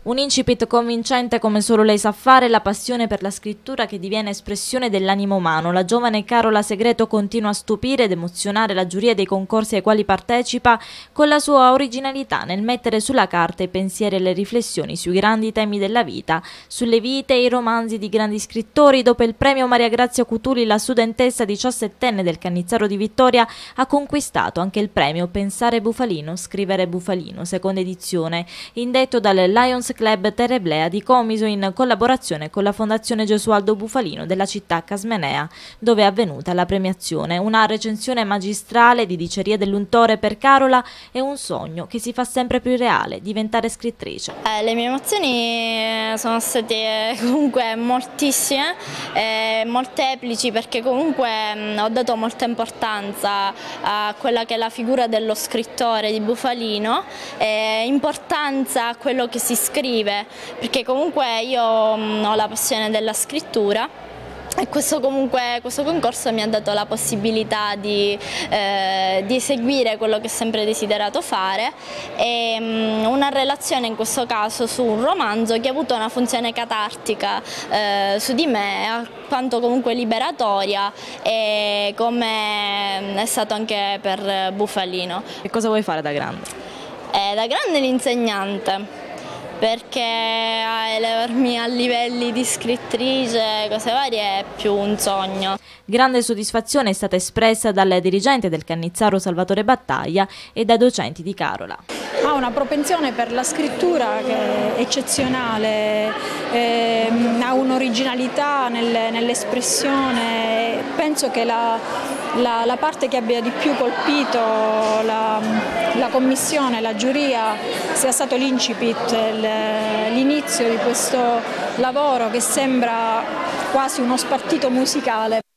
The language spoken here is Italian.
Un incipit convincente come solo lei sa fare, la passione per la scrittura che diviene espressione dell'animo umano. La giovane Carola Segreto continua a stupire ed emozionare la giuria dei concorsi ai quali partecipa con la sua originalità nel mettere sulla carta i pensieri e le riflessioni sui grandi temi della vita, sulle vite e i romanzi di grandi scrittori. Dopo il premio Maria Grazia Cutuli, la studentessa 17enne del Cannizzaro di Vittoria ha conquistato anche il premio Pensare Bufalino, Scrivere Bufalino, seconda edizione, indetto dal Lions Club Tereblea di Comiso in collaborazione con la Fondazione Gesualdo Bufalino della città casmenea, dove è avvenuta la premiazione. Una recensione magistrale di Diceria dell'Untore per Carola è un sogno che si fa sempre più reale, diventare scrittrice. Le mie emozioni sono state comunque moltissime, molteplici, perché comunque ho dato molta importanza a quella che è la figura dello scrittore di Bufalino, importanza a quello che si scrive, perché comunque io ho la passione della scrittura e questo concorso mi ha dato la possibilità di eseguire quello che ho sempre desiderato fare, e una relazione in questo caso su un romanzo che ha avuto una funzione catartica su di me, quanto comunque liberatoria, e come è stato anche per Bufalino. Che cosa vuoi fare da grande? Da grande l'insegnante, perché elevarmi a livelli di scrittrice, cose varie, è più un sogno. Grande soddisfazione è stata espressa dal dirigente del Cannizzaro Salvatore Battaglia e dai docenti di Carola. Ha una propensione per la scrittura che è eccezionale, ha un'originalità nell'espressione. Penso che la parte che abbia di più colpito la commissione, la giuria, sia stato l'incipit, l'inizio di questo lavoro che sembra quasi uno spartito musicale.